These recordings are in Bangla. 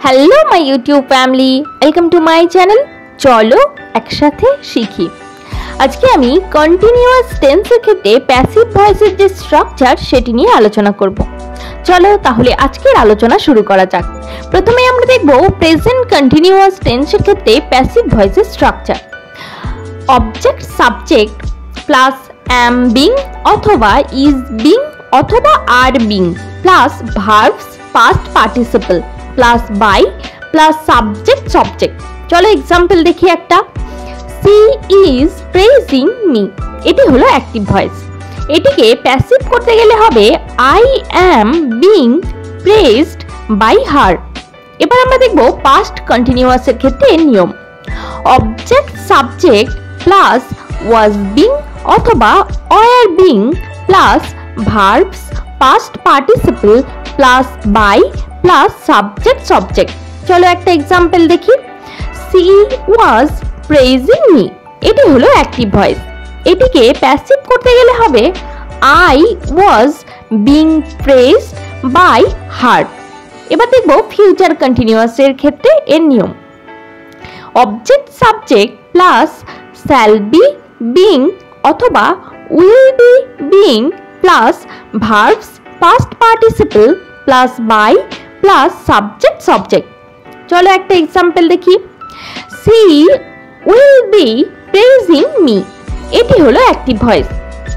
Hello my YouTube family, welcome to my channel. चलो একসাথে শিখি। আজকে আমি কন্টিনিউয়াস টেন্সের ক্ষেত্রে প্যাসিভ ভয়েসের যে স্ট্রাকচার সেটি নিয়ে আলোচনা করব। চলো তাহলে আজকের আলোচনা শুরু করা যাক। প্রথমে আমরা দেখব প্রেজেন্ট কন্টিনিউয়াস টেন্সের ক্ষেত্রে প্যাসিভ ভয়েসের structure. Object subject plus am being অথবা is being অথবা are being plus verbs past participle plus by plus subject subject. চলো এক্সাম্পল দেখি একটা। she is praising me, এটি হলো অ্যাক্টিভ ভয়েস। এটিকে প্যাসিভ করতে গেলে হবে I am being praised by her। এবার আমরা দেখব পাস্ট কন্টিনিউয়াসের ক্ষেত্রে এর নিয়ম। Object subject plus was being অথবা were being plus verbs past participle plus by plus subject subject. চলো একটা এক্সাম্পল দেখি। she was praising me, এটি হলো অ্যাক্টিভ ভয়েস। এটিকে প্যাসিভ করতে গেলে হবে I was being praised by her। এবার দেখব ফিউচার কন্টিনিউয়াসের ক্ষেত্রে এর নিয়ম। Object subject plus shall be being অথবা will be being plus verbs past participle plus by plus subject subject. চলো একটা এক্সাম্পল দেখি। she will be praising me, এটি হলো অ্যাক্টিভ ভয়েস।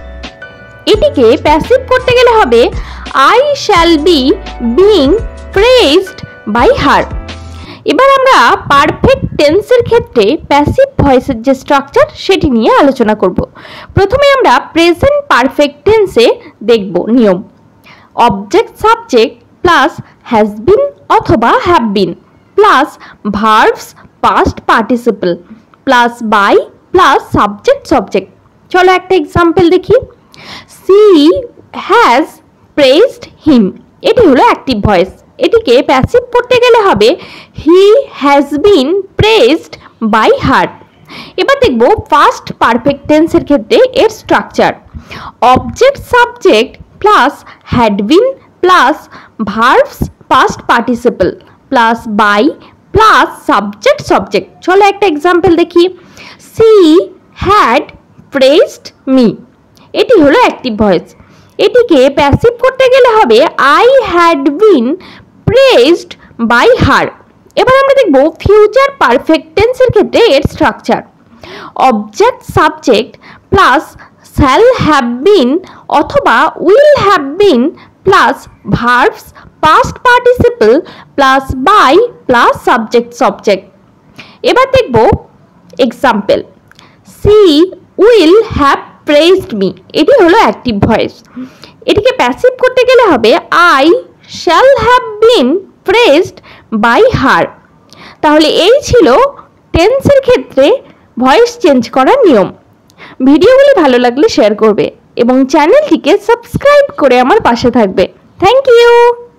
এটিকে প্যাসিভ করতে গেলে হবে I shall be being praised by her। এবার আমরা পারফেক্ট টেন্সের ক্ষেত্রে প্যাসিভ ভয়েসের যে স্ট্রাকচার সেটি নিয়ে আলোচনা করব। প্রথমে আমরা প্রেজেন্ট পারফেক্ট টেন্সে দেখব নিয়ম। Object subject plus has been অথবা have been plus verbs past participle plus by plus subject subject. চলো একটা এক্সাম্পল দেখি। she has praised him, এটি হলো অ্যাক্টিভ ভয়েস। এটিকে প্যাসিভ করতে গেলে হবে he has been praised by her। এবার দেখব ফার্স্ট পারফেক্ট টেন্সের ক্ষেত্রে এর structure. Object subject plus had been plus verbs past participle plus by plus subject subject. চলো একটা এক্সাম্পল দেখি। she had praised me, এটি হলো অ্যাক্টিভ ভয়েস। এটিকে প্যাসিভ করতে গেলে হবে I had been praised by her। এবার আমরা দেখব ফিউচার পারফেক্ট টেন্সের ক্ষেত্রে এর structure. Object subject plus shall have been অথবা will have been plus verbs past participle plus by plus subject subject. এবার দেখব example. she will have praised me, এটি হলো অ্যাক্টিভ ভয়েস। এটিকে প্যাসিভ করতে গেলে হবে I shall have been praised by her। তাহলে এই ছিল টেন্সের ক্ষেত্রে ভয়েস চেঞ্জ করার নিয়ম। ভিডিওগুলি ভালো লাগলে শেয়ার করবে এবং চ্যানেলটিকে সাবস্ক্রাইব করে আমার পাশে থাকবে। Thank you.